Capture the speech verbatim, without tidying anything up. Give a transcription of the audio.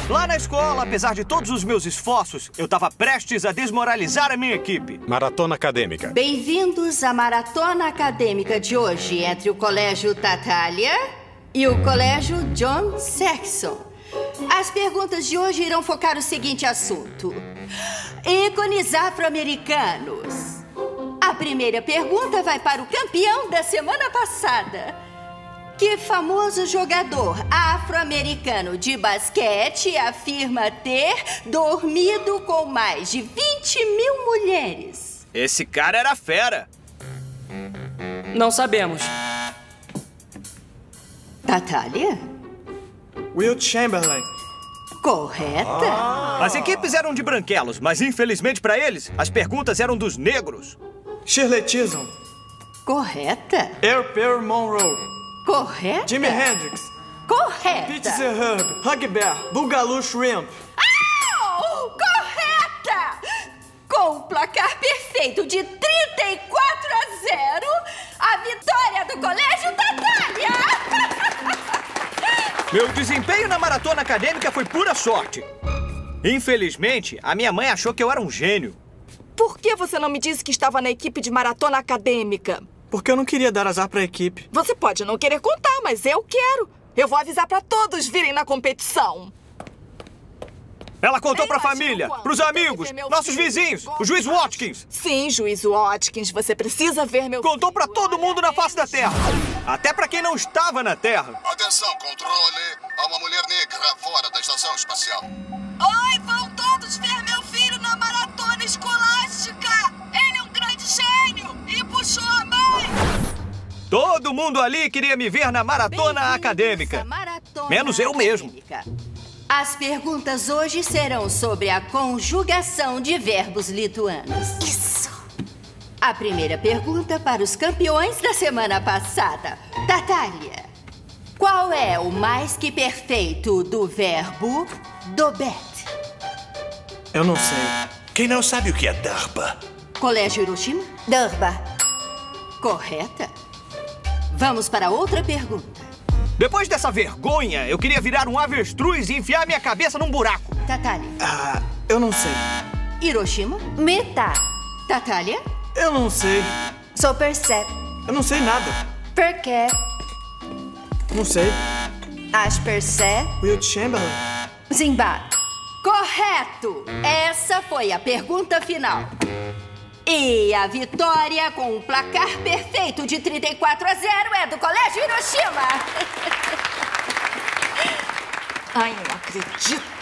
Lá na escola, apesar de todos os meus esforços, eu estava prestes a desmoralizar a minha equipe. Maratona Acadêmica. Bem-vindos à Maratona Acadêmica de hoje, entre o Colégio Tatalia e o Colégio John Saxon. As perguntas de hoje irão focar o seguinte assunto: ícones afro-americanos. A primeira pergunta vai para o campeão da semana passada. Que famoso jogador afro-americano de basquete afirma ter dormido com mais de vinte mil mulheres? Esse cara era fera. Não sabemos. Tatalia? Wilt Chamberlain. Correta. Ah. As equipes eram de branquelos, mas infelizmente para eles, as perguntas eram dos negros. Shirley Chisholm. Correta. Earl Perry Monroe. Correta. Jimi Hendrix. Correta. Pete Herb. Huggy Bear. Boogaloo Shrimp. Oh, correta! Com o placar perfeito de trinta e quatro a zero, a vitória do Colégio Tatalia! Meu desempenho na maratona acadêmica foi pura sorte. Infelizmente, a minha mãe achou que eu era um gênio. Por que você não me disse que estava na equipe de maratona acadêmica? Porque eu não queria dar azar pra equipe. Você pode não querer contar, mas eu quero. Eu vou avisar pra todos virem na competição. Ela contou pra família, pros amigos, nossos vizinhos, o juiz Watkins. Sim, juiz Watkins, você precisa ver meu Contou pra todo mundo na face da Terra. Até pra quem não estava na Terra. Atenção, controle. Há uma mulher negra fora da estação espacial. Oi, vão todos ver meu filho na maratona escolástica. Ele é um grande gênio e puxou a mãe. Todo mundo ali queria me ver na maratona acadêmica. Maratona Menos eu mesmo. Acadêmica. As perguntas hoje serão sobre a conjugação de verbos lituanos. Isso. A primeira pergunta para os campeões da semana passada. Tatalia, qual é o mais que perfeito do verbo dobet? Eu não sei. Quem não sabe o que é darba? Colégio Hiroshima? Darba. Correta. Vamos para outra pergunta. Depois dessa vergonha, eu queria virar um avestruz e enfiar minha cabeça num buraco. Tatalia. Ah, eu não sei. Hiroshima? Meta. Tatalia? Eu não sei. Superset. Eu não sei nada. Porque. Não sei. Asperset. Wilt Chamberlain. Zimba. Correto! Essa foi a pergunta final. E a vitória com um placar perfeito de trinta e quatro a zero é do Colégio Hiroshima. Ai, não acredito.